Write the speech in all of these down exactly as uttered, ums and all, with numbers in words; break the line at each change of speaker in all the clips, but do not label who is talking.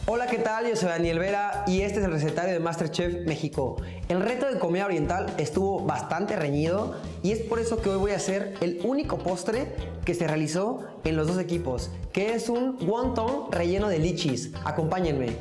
Hola, ¿qué tal? Yo soy Daniel Vera y este es el recetario de MasterChef México. El reto de comida oriental estuvo bastante reñido y es por eso que hoy voy a hacer el único postre que se realizó en los dos equipos, que es un wonton relleno de lichis. Acompáñenme.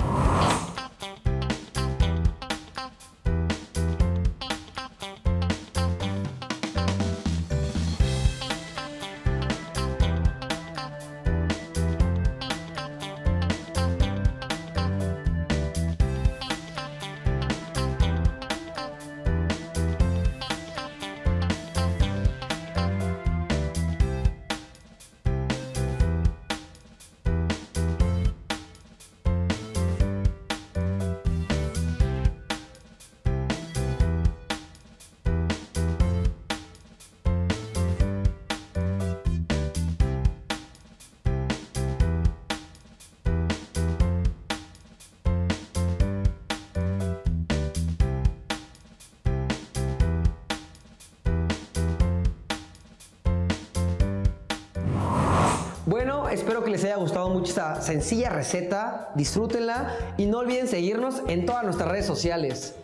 Bueno, espero que les haya gustado mucho esta sencilla receta, disfrútenla y no olviden seguirnos en todas nuestras redes sociales.